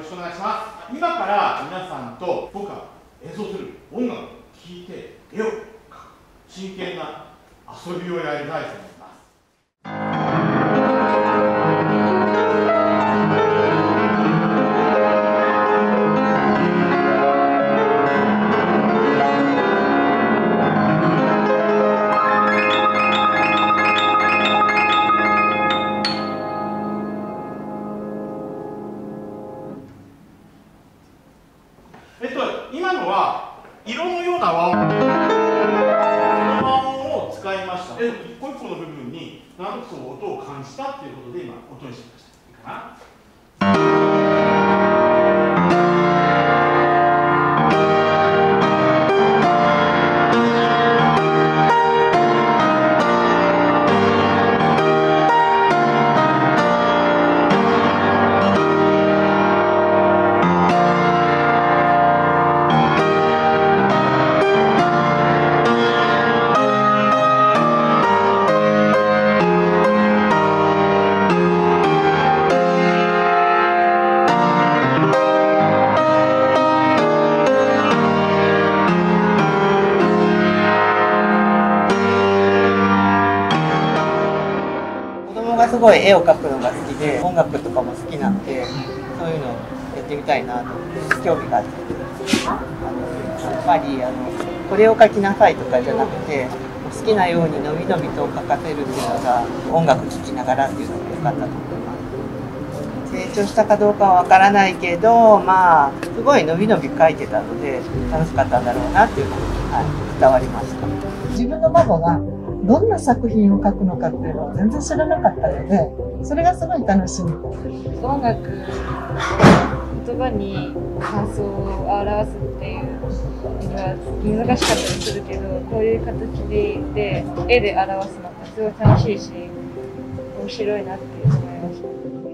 ろしくお願いします。今から皆さんと僕が演奏する音楽を聴いて絵を描く真剣な遊びをやりたいと思います。今のは色のような和音、を使いました。一個一個の部分に何となくその音を感じたっていうことで今音にしてみました。いいかな。 すごい絵を描くのが好きで、音楽とかも好きなので、そういうのをやってみたいなと思って興味があって、やっぱりこれを描きなさいとかじゃなくて、好きなようにのびのびと描かせるっていうのが音楽聴きながらっていうのが良かったと思います。成長したかどうかはわからないけど、まあすごいのびのび描いてたので楽しかったんだろうなっていうのが、伝わりました。自分の孫がどんな作品を描くのかっていうのを全然知らなかったので、それがすごい楽しみ。 音楽、言葉に感想を表すっていうのは難しかったりするけど、こういう形で絵で表すのってすごい楽しいし、面白いなって思いました。